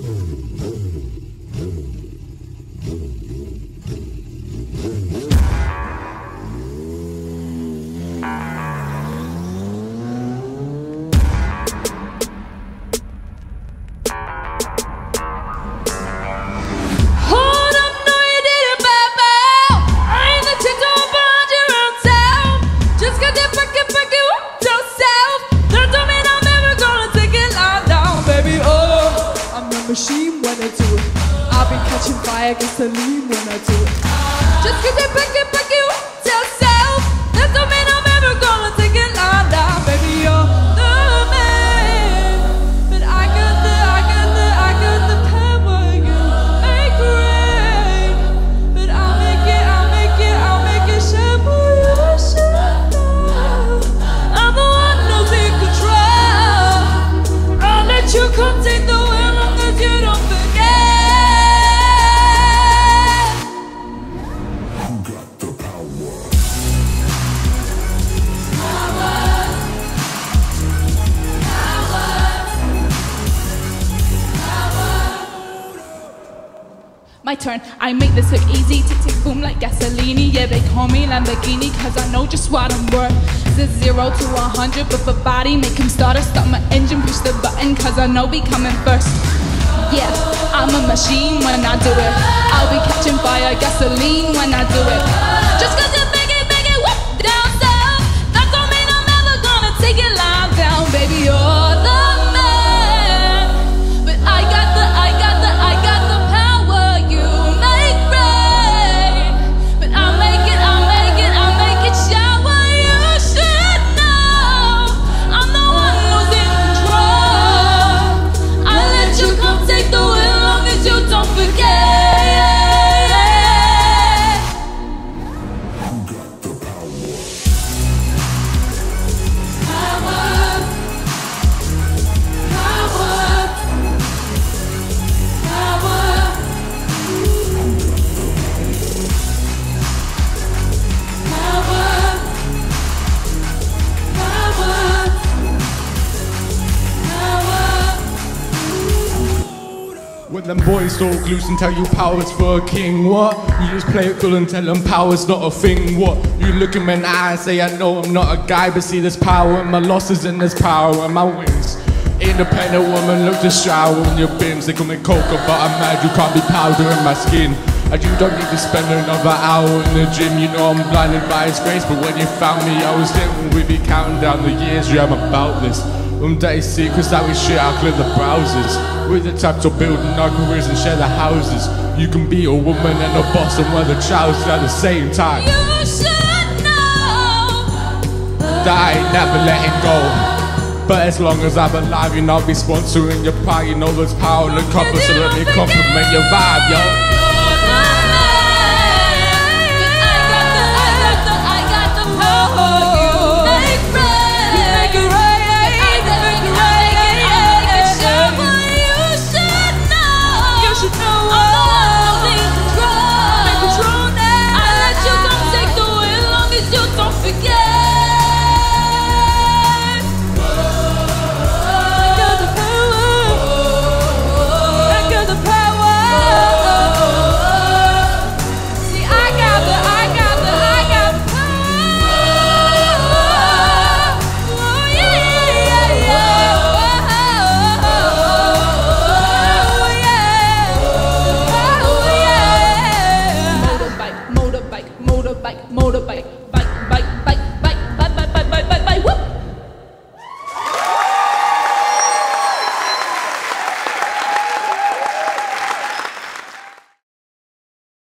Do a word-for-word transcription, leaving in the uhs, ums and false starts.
Machine when I do it. I'll be catching fire, gasoline when I do it. Just cause they pick it, pick it up to yourself, that don't mean I'm ever gonna take it lying down. Baby, you're the man, but I got the, I got the, I got the power. You make rain, but I'll make it, I'll make it, I'll make it shine for you. Shine now. I'm the one who's in control. I'll let you come take the wheel. You don't forget. Who got the power? Power. Power. Power. My turn, I make this look easy. Tick tick boom like gasoline. Yeah, they call me Lamborghini cause I know just what I'm worth. Says zero to a hundred, but for body make him start to stop my engine, push the button cause I know we coming first. Yeah, I'm a machine when I do it. I'll be catching fire, gasoline when I do it. Just cause you make it, make it whoop down south, that don't mean I'm ever gonna take it lying down. Baby, you're the man, but I got the, I got the, I got the power. You make rain, but I'll make it, I'll make it, I'll make it shower. You should know, I'm the one who's in control. I'll let you come take the wheel long as you don't forget. Who got the power? Power. Power. Power. Power. Power. When them boys talk loose and tell you power's for a king, what? You just play it cool and tell them power's not a thing, what? You look in my eye and say I know I'm not a guy, but see there's power in my losses and there's power in my wins. Independent woman, look to shower in your bins. They call me coca, but I'm mad you can't be powder in my skin. And you don't need to spend another hour in the gym. You know I'm blinded by his grace, but when you found me I was living with you, counting down the years. Yeah, I'm about this. Them dirty secrets that we share, I'll clear the browsers. We're the type to build our careers and share the houses. You can be a woman and a boss and wear the trousers at the same time. You should know That I ain't never letting go. But as long as I'm alive, you know I'll be sponsoring your pride. You know there's power in the copper, so let me compliment your vibe, yo. Motorbike, motorbike, bike, bike, bike.